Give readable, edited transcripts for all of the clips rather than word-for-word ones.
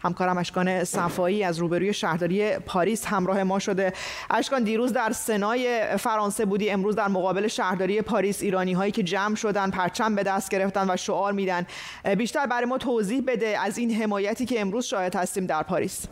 همکارم اشکان صفایی از روبروی شهرداری پاریس همراه ما شده. اشکان، دیروز در سنای فرانسه بودی، امروز در مقابل شهرداری پاریس ایرانی هایی که جمع شدن، پرچم به دست گرفتن و شعار میدن. بیشتر برای ما توضیح بده از این حمایتی که امروز شاهد هستیم در پاریس.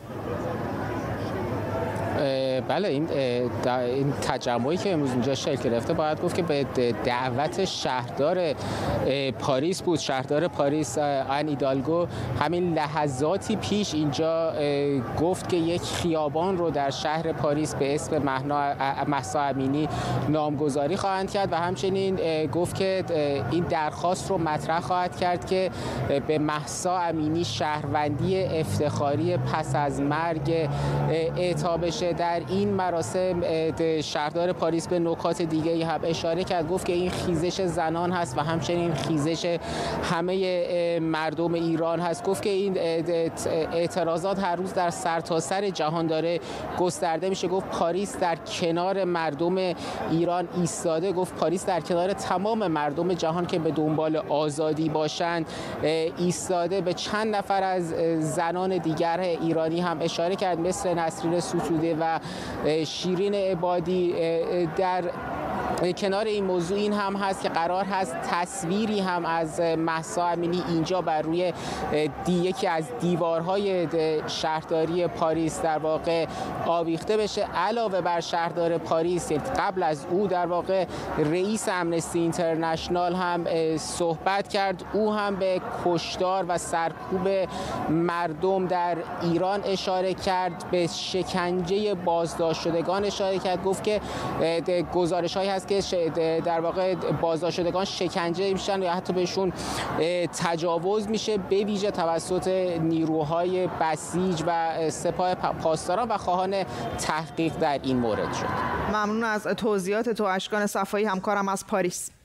بله، این تجمعی که امروز اینجا شکل گرفته باید گفت که به دعوت شهردار پاریس بود. شهردار پاریس آن ایدالگو همین لحظاتی پیش اینجا گفت که یک خیابان رو در شهر پاریس به اسم مهسا امینی نامگذاری خواهند کرد و همچنین گفت که این درخواست رو مطرح خواهد کرد که به مهسا امینی شهروندی افتخاری پس از مرگ اعطا بشه. در این مراسم شهردار پاریس به نکات دیگه‌ای هم اشاره کرد، گفت که این خیزش زنان هست و همچنین خیزش همه مردم ایران هست. گفت که این اعتراضات هر روز در سرتاسر جهان داره گسترده میشه. گفت پاریس در کنار مردم ایران ایستاده. گفت پاریس در کنار تمام مردم جهان که به دنبال آزادی باشند ایستاده. به چند نفر از زنان دیگر ایرانی هم اشاره کرد، مثل نسرین ستوده و شیرین عبادی. در کنار این موضوع این هم هست که قرار هست تصویری هم از مهسا امینی اینجا بر روی یکی از دیوارهای شهرداری پاریس در واقع آویخته بشه. علاوه بر شهردار پاریس، قبل از او در واقع رئیس امنستی اینترنشنال هم صحبت کرد. او هم به کشتار و سرکوب مردم در ایران اشاره کرد، به شکنجه بازداشت شدگان اشاره کرد. گفت که گزارش‌هایی هست که در واقع بازداشت شدگان شکنجه میشن یا حتی بهشون تجاوز میشه، به ویژه توسط نیروهای بسیج و سپاه پاسداران و خواهان تحقیق در این مورد شد. ممنون از توضیحات تو اشکان صفایی، همکارم از پاریس.